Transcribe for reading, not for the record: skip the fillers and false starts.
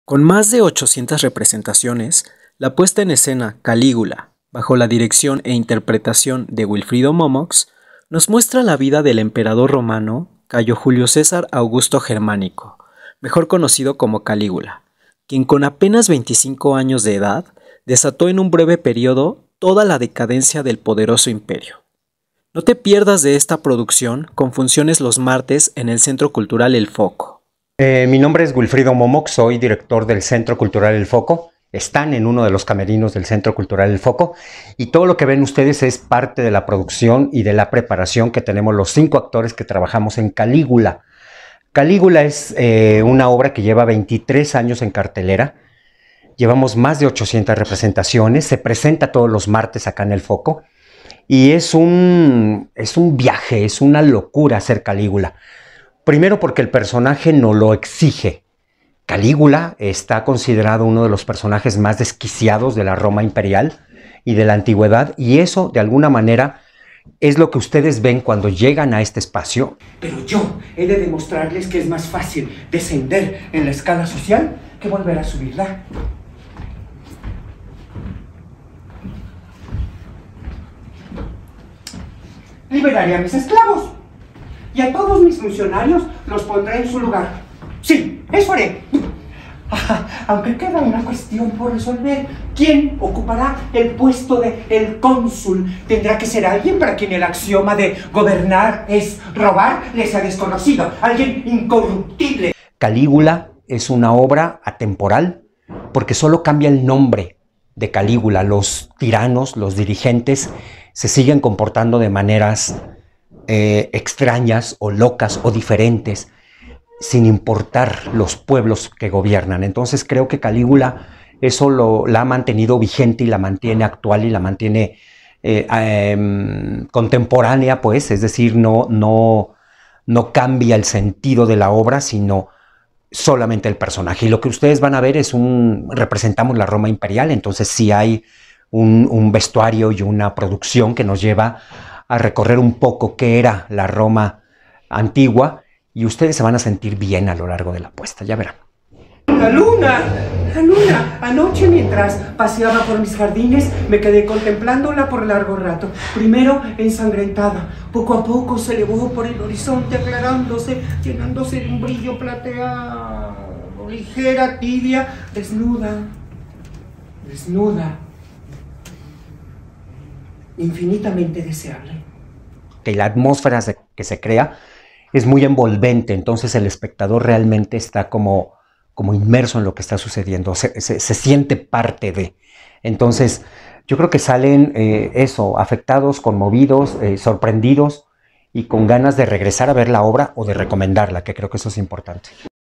Con más de 800 representaciones, la puesta en escena Calígula, bajo la dirección e interpretación de Wilfrido Momox, nos muestra la vida del emperador romano Cayo Julio César Augusto Germánico, mejor conocido como Calígula, quien con apenas 25 años de edad desató en un breve periodo toda la decadencia del poderoso imperio. No te pierdas de esta producción con funciones los martes en el Centro Cultural El Foco. Mi nombre es Wilfrido Momox, soy director del Centro Cultural El Foco. Están en uno de los camerinos del Centro Cultural El Foco y todo lo que ven ustedes es parte de la producción y de la preparación que tenemos los 5 actores que trabajamos en Calígula. Calígula es una obra que lleva 23 años en cartelera. Llevamos más de 800 representaciones, se presenta todos los martes acá en El Foco y es un viaje, es una locura hacer Calígula. Primero porque el personaje nos lo exige. Calígula está considerado uno de los personajes más desquiciados de la Roma imperial y de la antigüedad, y eso de alguna manera es lo que ustedes ven cuando llegan a este espacio. Pero yo he de demostrarles que es más fácil descender en la escala social que volver a subirla. Liberaré a mis esclavos y a todos mis funcionarios los pondré en su lugar. Sí, eso haré. Aunque queda una cuestión por resolver. ¿Quién ocupará el puesto de el cónsul? Tendrá que ser alguien para quien el axioma de gobernar es robar les ha desconocido. Alguien incorruptible. Calígula es una obra atemporal porque solo cambia el nombre de Calígula. Los tiranos, los dirigentes, se siguen comportando de maneras extrañas o locas o diferentes, sin importar los pueblos que gobiernan. Entonces creo que Calígula eso la ha mantenido vigente y la mantiene actual y la mantiene contemporánea, pues, es decir, no cambia el sentido de la obra, sino solamente el personaje. Y lo que ustedes van a ver es representamos la Roma imperial, entonces sí hay un vestuario y una producción que nos lleva a recorrer un poco qué era la Roma antigua, y ustedes se van a sentir bien a lo largo de la puesta, ya verán. ¡La luna! ¡La luna! Anoche, mientras paseaba por mis jardines, me quedé contemplándola por largo rato. Primero ensangrentada, poco a poco se elevó por el horizonte aclarándose, llenándose de un brillo plateado, ligera, tibia, desnuda, infinitamente deseable. Que la atmósfera que se crea es muy envolvente, entonces el espectador realmente está como inmerso en lo que está sucediendo, se siente parte de. Entonces yo creo que salen afectados, conmovidos, sorprendidos y con ganas de regresar a ver la obra o de recomendarla, que creo que eso es importante.